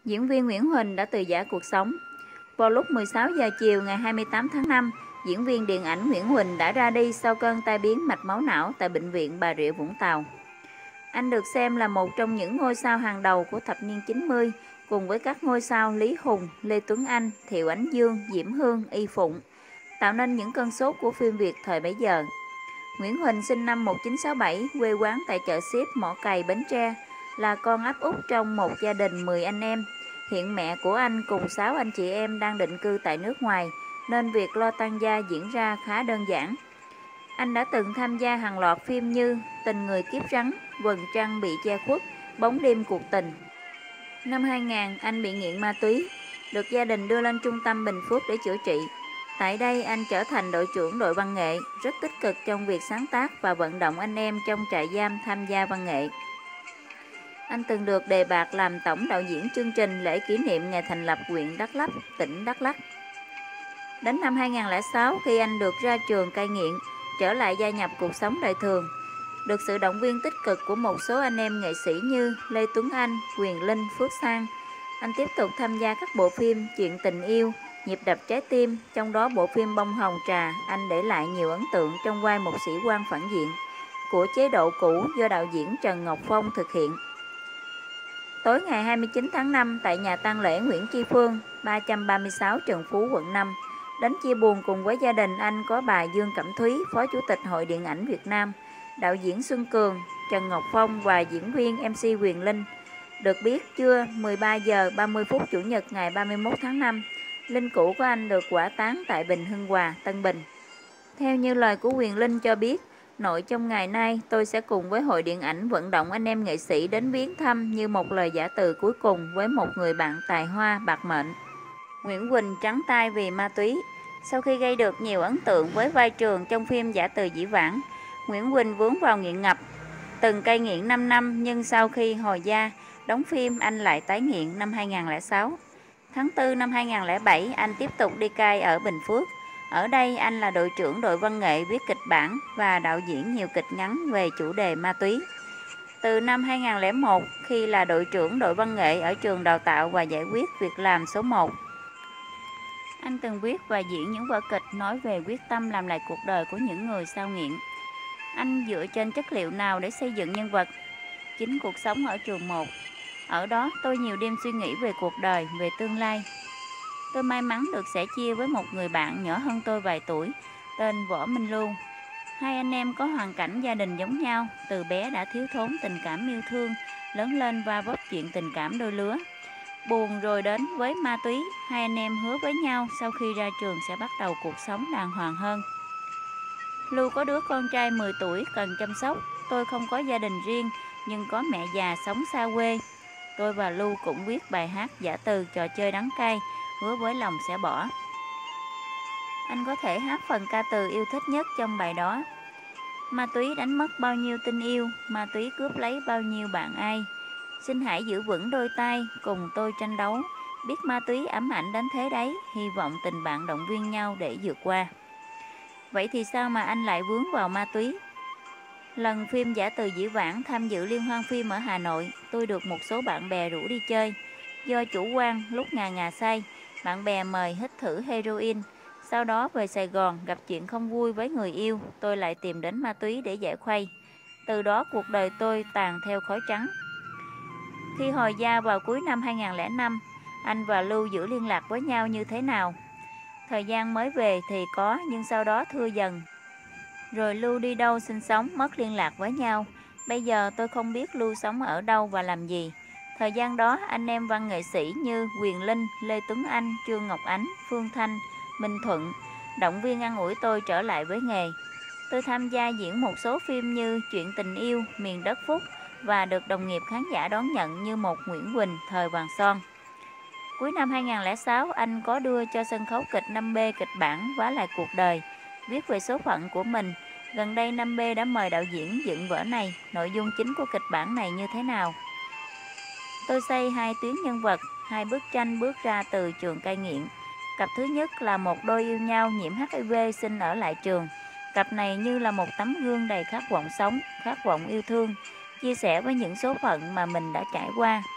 Diễn viên Nguyễn Huỳnh đã từ giã cuộc sống. Vào lúc 16 giờ chiều ngày 28 tháng 5, diễn viên điện ảnh Nguyễn Huỳnh đã ra đi sau cơn tai biến mạch máu não tại Bệnh viện Bà Rịa Vũng Tàu. Anh được xem là một trong những ngôi sao hàng đầu của thập niên 90, cùng với các ngôi sao Lý Hùng, Lê Tuấn Anh, Thiệu Ánh Dương, Diễm Hương, Y Phụng, tạo nên những cơn sốt của phim Việt thời bấy giờ. Nguyễn Huỳnh sinh năm 1967, quê quán tại chợ Xếp, Mỏ Cày, Bến Tre, là con áp út trong một gia đình 10 anh em. Hiện mẹ của anh cùng 6 anh chị em đang định cư tại nước ngoài, nên việc lo tang gia diễn ra khá đơn giản. Anh đã từng tham gia hàng loạt phim như Tình Người Kiếp Rắn, Vầng Trăng Bị Che Khuất, Bóng Đêm Cuộc Tình. Năm 2000, anh bị nghiện ma túy, được gia đình đưa lên trung tâm Bình Phước để chữa trị. Tại đây, anh trở thành đội trưởng đội văn nghệ, rất tích cực trong việc sáng tác và vận động anh em trong trại giam tham gia văn nghệ. Anh từng được đề bạt làm tổng đạo diễn chương trình lễ kỷ niệm ngày thành lập huyện Đắk Lắk, tỉnh Đắk Lắk. Đến năm 2006, khi anh được ra trường cai nghiện, trở lại gia nhập cuộc sống đời thường, được sự động viên tích cực của một số anh em nghệ sĩ như Lê Tuấn Anh, Quyền Linh, Phước Sang, anh tiếp tục tham gia các bộ phim Chuyện Tình Yêu, Nhịp Đập Trái Tim, trong đó bộ phim Bông Hồng Trà, anh để lại nhiều ấn tượng trong vai một sĩ quan phản diện của chế độ cũ do đạo diễn Trần Ngọc Phong thực hiện. Tối ngày 29 tháng 5, tại nhà tang lễ Nguyễn Tri Phương, 336 Trần Phú, quận 5, đến chia buồn cùng với gia đình anh có bà Dương Cẩm Thúy, Phó Chủ tịch Hội Điện ảnh Việt Nam, đạo diễn Xuân Cường, Trần Ngọc Phong và diễn viên MC Quyền Linh. Được biết, trưa 13 giờ 30 phút Chủ nhật ngày 31 tháng 5, linh cữu của anh được hỏa táng tại Bình Hưng Hòa, Tân Bình. Theo như lời của Quyền Linh cho biết, nội trong ngày nay tôi sẽ cùng với Hội Điện ảnh vận động anh em nghệ sĩ đến viếng thăm như một lời giả từ cuối cùng với một người bạn tài hoa bạc mệnh. Nguyễn Huỳnh trắng tay vì ma túy. Sau khi gây được nhiều ấn tượng với vai Trường trong phim Giả Từ Dĩ Vãng, Nguyễn Huỳnh vướng vào nghiện ngập. Từng cai nghiện 5 năm nhưng sau khi hồi gia, đóng phim anh lại tái nghiện năm 2006. Tháng 4 năm 2007, anh tiếp tục đi cai ở Bình Phước. Ở đây anh là đội trưởng đội văn nghệ viết kịch bản và đạo diễn nhiều kịch ngắn về chủ đề ma túy. Từ năm 2001, khi là đội trưởng đội văn nghệ ở trường đào tạo và giải quyết việc làm số 1, anh từng viết và diễn những vở kịch nói về quyết tâm làm lại cuộc đời của những người sau nghiện. Anh dựa trên chất liệu nào để xây dựng nhân vật? Chính cuộc sống ở trường 1. Ở đó tôi nhiều đêm suy nghĩ về cuộc đời, về tương lai. Tôi may mắn được sẻ chia với một người bạn nhỏ hơn tôi vài tuổi, tên Võ Minh Lưu. Hai anh em có hoàn cảnh gia đình giống nhau, từ bé đã thiếu thốn tình cảm yêu thương, lớn lên va vấp chuyện tình cảm đôi lứa. Buồn rồi đến với ma túy, hai anh em hứa với nhau sau khi ra trường sẽ bắt đầu cuộc sống đàng hoàng hơn. Lưu có đứa con trai 10 tuổi cần chăm sóc. Tôi không có gia đình riêng nhưng có mẹ già sống xa quê. Tôi và Lưu cũng viết bài hát Giả Từ Trò Chơi Đắng Cay, hứa với lòng sẽ bỏ. Anh có thể hát phần ca từ yêu thích nhất trong bài đó. Ma túy đánh mất bao nhiêu tình yêu, ma túy cướp lấy bao nhiêu bạn ai. Xin hãy giữ vững đôi tay, cùng tôi tranh đấu. Biết ma túy ám ảnh đến thế đấy, hy vọng tình bạn động viên nhau để vượt qua. Vậy thì sao mà anh lại vướng vào ma túy? Lần phim Giả Từ Dĩ Vãng tham dự liên hoan phim ở Hà Nội, tôi được một số bạn bè rủ đi chơi. Do chủ quan lúc ngà say, bạn bè mời hít thử heroin. Sau đó về Sài Gòn gặp chuyện không vui với người yêu, tôi lại tìm đến ma túy để giải khuây. Từ đó cuộc đời tôi tàn theo khói trắng. Khi hồi gia vào cuối năm 2005, anh và Lưu giữ liên lạc với nhau như thế nào? Thời gian mới về thì có, nhưng sau đó thưa dần. Rồi Lưu đi đâu sinh sống, mất liên lạc với nhau. Bây giờ tôi không biết Lưu sống ở đâu và làm gì. Thời gian đó, anh em văn nghệ sĩ như Quyền Linh, Lê Tuấn Anh, Trương Ngọc Ánh, Phương Thanh, Minh Thuận động viên an ủi tôi trở lại với nghề. Tôi tham gia diễn một số phim như Chuyện Tình Yêu, Miền Đất Phúc và được đồng nghiệp khán giả đón nhận như một Nguyễn Huỳnh thời vàng son. Cuối năm 2006, anh có đưa cho sân khấu kịch 5B kịch bản Vá Lại Cuộc Đời, viết về số phận của mình. Gần đây 5B đã mời đạo diễn dựng vở này. Nội dung chính của kịch bản này như thế nào? Tôi xây hai tuyến nhân vật, hai bức tranh bước ra từ trường cai nghiện. Cặp thứ nhất là một đôi yêu nhau nhiễm HIV xin ở lại trường. Cặp này như là một tấm gương đầy khát vọng sống, khát vọng yêu thương, chia sẻ với những số phận mà mình đã trải qua.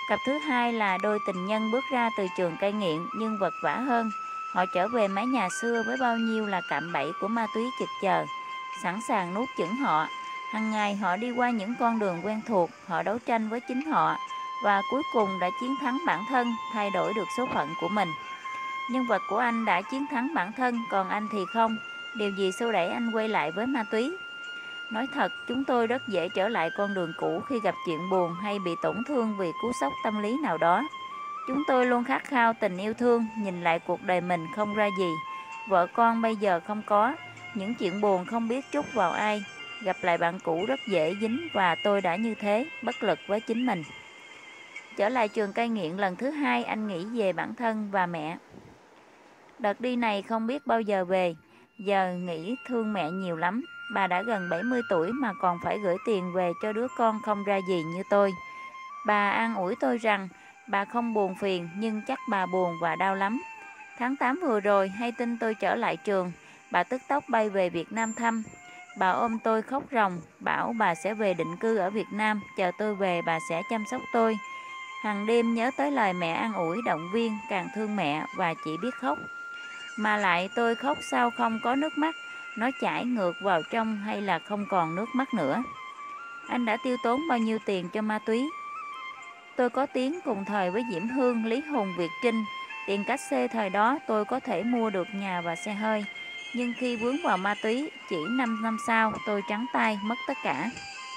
Cặp thứ hai là đôi tình nhân bước ra từ trường cai nghiện nhưng vật vã hơn. Họ trở về mái nhà xưa với bao nhiêu là cạm bẫy của ma túy chực chờ, sẵn sàng nuốt chửng họ. Hằng ngày họ đi qua những con đường quen thuộc, họ đấu tranh với chính họ và cuối cùng đã chiến thắng bản thân, thay đổi được số phận của mình. Nhân vật của anh đã chiến thắng bản thân, còn anh thì không. Điều gì xô đẩy anh quay lại với ma túy? Nói thật, chúng tôi rất dễ trở lại con đường cũ khi gặp chuyện buồn hay bị tổn thương vì cú sốc tâm lý nào đó. Chúng tôi luôn khát khao tình yêu thương, nhìn lại cuộc đời mình không ra gì. Vợ con bây giờ không có, những chuyện buồn không biết trút vào ai. Gặp lại bạn cũ rất dễ dính và tôi đã như thế, bất lực với chính mình. Trở lại trường cai nghiện lần thứ hai, anh nghĩ về bản thân và mẹ. Đợt đi này không biết bao giờ về, giờ nghĩ thương mẹ nhiều lắm. Bà đã gần 70 tuổi mà còn phải gửi tiền về cho đứa con không ra gì như tôi. Bà an ủi tôi rằng bà không buồn phiền nhưng chắc bà buồn và đau lắm. Tháng 8 vừa rồi hay tin tôi trở lại trường, bà tức tốc bay về Việt Nam thăm. Bà ôm tôi khóc ròng, bảo bà sẽ về định cư ở Việt Nam, chờ tôi về bà sẽ chăm sóc tôi. Hằng đêm nhớ tới lời mẹ an ủi động viên, càng thương mẹ và chỉ biết khóc. Mà lại tôi khóc sao không có nước mắt, nó chảy ngược vào trong hay là không còn nước mắt nữa. Anh đã tiêu tốn bao nhiêu tiền cho ma túy? Tôi có tiếng cùng thời với Diễm Hương, Lý Hùng, Việt Trinh. Tiền cát xê thời đó tôi có thể mua được nhà và xe hơi. Nhưng khi vướng vào ma túy, chỉ 5 năm sau tôi trắng tay mất tất cả.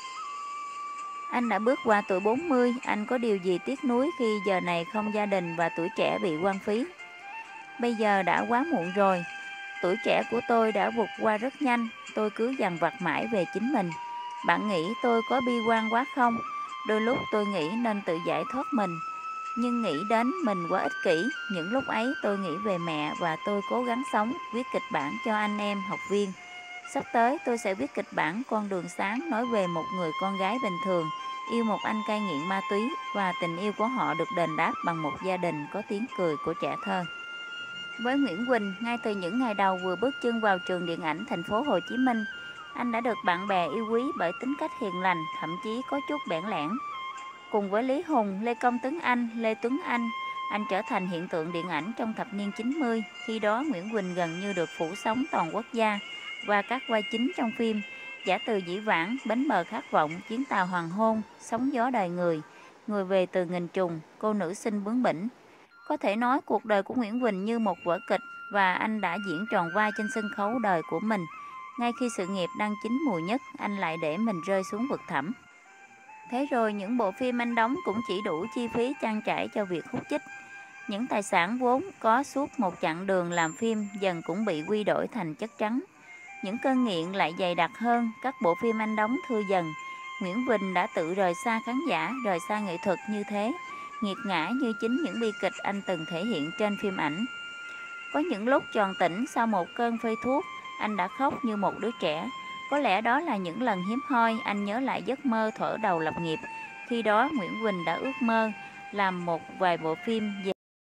Anh đã bước qua tuổi 40, anh có điều gì tiếc nuối khi giờ này không gia đình và tuổi trẻ bị hoang phí? Bây giờ đã quá muộn rồi. Tuổi trẻ của tôi đã vụt qua rất nhanh, tôi cứ dằn vặt mãi về chính mình. Bạn nghĩ tôi có bi quan quá không? Đôi lúc tôi nghĩ nên tự giải thoát mình, nhưng nghĩ đến mình quá ích kỷ. Những lúc ấy tôi nghĩ về mẹ và tôi cố gắng sống, viết kịch bản cho anh em học viên. Sắp tới tôi sẽ viết kịch bản Con đường sáng, nói về một người con gái bình thường, yêu một anh cai nghiện ma túy và tình yêu của họ được đền đáp bằng một gia đình có tiếng cười của trẻ thơ. Với Nguyễn Quỳnh, ngay từ những ngày đầu vừa bước chân vào trường điện ảnh thành phố Hồ Chí Minh, anh đã được bạn bè yêu quý bởi tính cách hiền lành, thậm chí có chút bẽn lẽn. Cùng với Lý Hùng, Lê Công Tuấn Anh, Lê Tuấn anh trở thành hiện tượng điện ảnh trong thập niên 90. Khi đó Nguyễn Quỳnh gần như được phủ sóng toàn quốc gia và các vai chính trong phim Giả từ dĩ vãng, Bến bờ khát vọng, Chuyến tàu hoàng hôn, Sóng gió đời người, Người về từ nghìn trùng, Cô nữ sinh bướng bỉnh. Có thể nói cuộc đời của Nguyễn Quỳnh như một vở kịch và anh đã diễn tròn vai trên sân khấu đời của mình. Ngay khi sự nghiệp đang chín mùi nhất, anh lại để mình rơi xuống vực thẳm. Thế rồi những bộ phim anh đóng cũng chỉ đủ chi phí trang trải cho việc hút chích. Những tài sản vốn có suốt một chặng đường làm phim dần cũng bị quy đổi thành chất trắng. Những cơn nghiện lại dày đặc hơn, các bộ phim anh đóng thưa dần. Nguyễn Quỳnh đã tự rời xa khán giả, rời xa nghệ thuật như thế, nghiệt ngã như chính những bi kịch anh từng thể hiện trên phim ảnh. Có những lúc tròn tỉnh sau một cơn phê thuốc, anh đã khóc như một đứa trẻ. Có lẽ đó là những lần hiếm hoi anh nhớ lại giấc mơ thuở đầu lập nghiệp. Khi đó Nguyễn Quỳnh đã ước mơ làm một vài bộ phim về.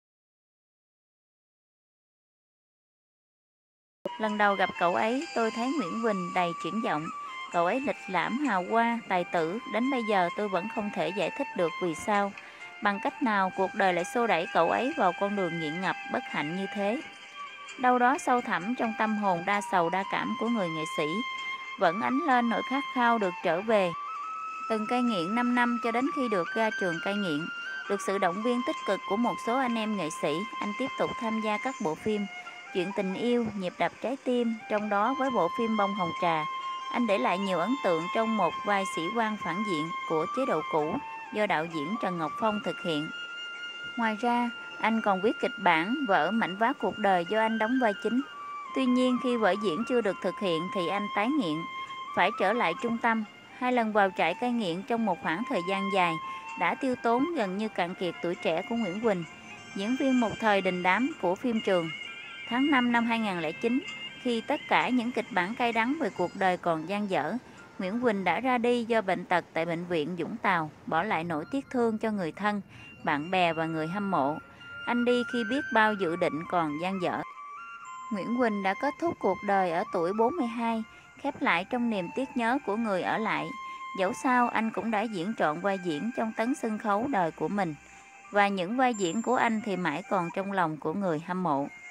Lần đầu gặp cậu ấy, tôi thấy Nguyễn Quỳnh đầy triển vọng. Cậu ấy lịch lãm, hào hoa, tài tử. Đến bây giờ tôi vẫn không thể giải thích được vì sao, bằng cách nào cuộc đời lại xô đẩy cậu ấy vào con đường nghiện ngập bất hạnh như thế. Đâu đó sâu thẳm trong tâm hồn đa sầu đa cảm của người nghệ sĩ vẫn ánh lên nỗi khát khao được trở về. Từng cai nghiện 5 năm cho đến khi được ra trường cai nghiện, được sự động viên tích cực của một số anh em nghệ sĩ, anh tiếp tục tham gia các bộ phim Chuyện tình yêu, Nhịp đập trái tim, trong đó với bộ phim Bông hồng trà, anh để lại nhiều ấn tượng trong một vai sĩ quan phản diện của chế độ cũ do đạo diễn Trần Ngọc Phong thực hiện. Ngoài ra, anh còn viết kịch bản vở Mảnh vá cuộc đời do anh đóng vai chính. Tuy nhiên khi vở diễn chưa được thực hiện thì anh tái nghiện, phải trở lại trung tâm. 2 lần vào trại cai nghiện trong một khoảng thời gian dài đã tiêu tốn gần như cạn kiệt tuổi trẻ của Nguyễn Quỳnh, diễn viên một thời đình đám của phim trường. Tháng 5 năm 2009, khi tất cả những kịch bản cay đắng về cuộc đời còn dang dở, Nguyễn Quỳnh đã ra đi do bệnh tật tại bệnh viện Vũng Tàu, bỏ lại nỗi tiếc thương cho người thân, bạn bè và người hâm mộ. Anh đi khi biết bao dự định còn dang dở. Nguyễn Quỳnh đã kết thúc cuộc đời ở tuổi 42, khép lại trong niềm tiếc nhớ của người ở lại. Dẫu sao anh cũng đã diễn trọn vai diễn trong tấn sân khấu đời của mình. và những vai diễn của anh thì mãi còn trong lòng của người hâm mộ.